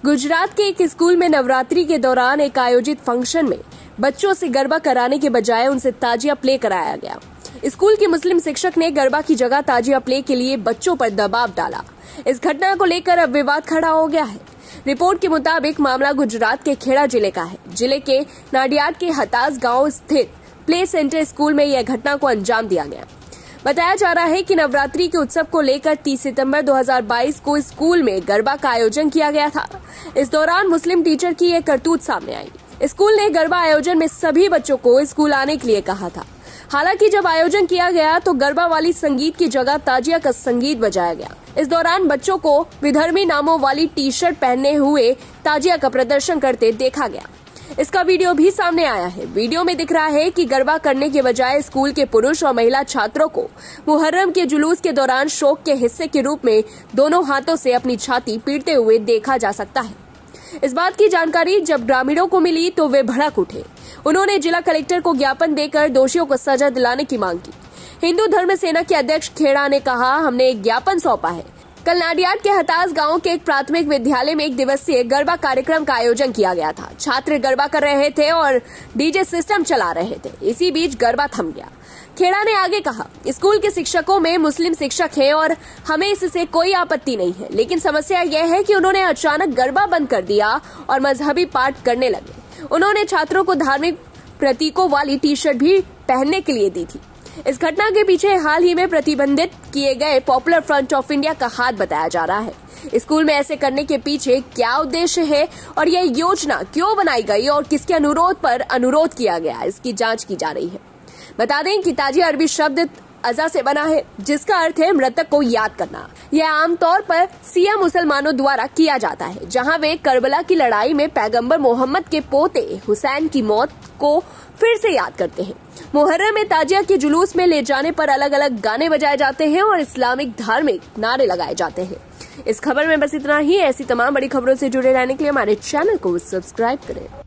गुजरात के एक स्कूल में नवरात्रि के दौरान एक आयोजित फंक्शन में बच्चों से गरबा कराने के बजाय उनसे ताजिया प्ले कराया गया। स्कूल के मुस्लिम शिक्षक ने गरबा की जगह ताजिया प्ले के लिए बच्चों पर दबाव डाला। इस घटना को लेकर अब विवाद खड़ा हो गया है। रिपोर्ट के मुताबिक मामला गुजरात के खेड़ा जिले का है। जिले के नाडियाड के हतास गांव स्थित प्ले सेंटर स्कूल में यह घटना को अंजाम दिया गया। बताया जा रहा है कि नवरात्रि के उत्सव को लेकर 30 सितंबर 2022 को स्कूल में गरबा का आयोजन किया गया था। इस दौरान मुस्लिम टीचर की एक करतूत सामने आई। स्कूल ने गरबा आयोजन में सभी बच्चों को स्कूल आने के लिए कहा था। हालांकि जब आयोजन किया गया तो गरबा वाली संगीत की जगह ताजिया का संगीत बजाया गया। इस दौरान बच्चों को विधर्मी नामों वाली टी शर्ट पहने हुए ताजिया का प्रदर्शन करते देखा गया। इसका वीडियो भी सामने आया है। वीडियो में दिख रहा है कि गरबा करने के बजाय स्कूल के पुरुष और महिला छात्रों को मुहर्रम के जुलूस के दौरान शौक के हिस्से के रूप में दोनों हाथों से अपनी छाती पीटते हुए देखा जा सकता है। इस बात की जानकारी जब ग्रामीणों को मिली तो वे भड़क उठे। उन्होंने जिला कलेक्टर को ज्ञापन देकर दोषियों को सजा दिलाने की मांग की। हिंदू धर्म सेना के अध्यक्ष खेड़ा ने कहा, हमने एक ज्ञापन सौंपा है। कल नाडियाड के हतास गांव के एक प्राथमिक विद्यालय में एक दिवसीय गरबा कार्यक्रम का आयोजन किया गया था। छात्र गरबा कर रहे थे और डीजे सिस्टम चला रहे थे। इसी बीच गरबा थम गया। खेड़ा ने आगे कहा, स्कूल के शिक्षकों में मुस्लिम शिक्षक हैं और हमें इससे कोई आपत्ति नहीं है, लेकिन समस्या यह है कि उन्होंने अचानक गरबा बंद कर दिया और मजहबी पाठ करने लगे। उन्होंने छात्रों को धार्मिक प्रतीकों वाली टी शर्ट भी पहनने के लिए दी थी। इस घटना के पीछे हाल ही में प्रतिबंधित किए गए पॉपुलर फ्रंट ऑफ इंडिया का हाथ बताया जा रहा है। स्कूल में ऐसे करने के पीछे क्या उद्देश्य है और यह योजना क्यों बनाई गई और किसके अनुरोध पर अनुरोध किया गया, इसकी जांच की जा रही है। बता दें कि ताजिया अरबी शब्द अज़ा से बना है, जिसका अर्थ है मृतक को याद करना। यह आमतौर पर सिया मुसलमानों द्वारा किया जाता है, जहां वे करबला की लड़ाई में पैगंबर मोहम्मद के पोते हुसैन की मौत को फिर से याद करते हैं। मुहर्रम में ताजिया के जुलूस में ले जाने पर अलग अलग गाने बजाए जाते हैं और इस्लामिक धार्मिक नारे लगाए जाते हैं। इस खबर में बस इतना ही। ऐसी तमाम बड़ी खबरों से जुड़े रहने के लिए हमारे चैनल को सब्सक्राइब करें।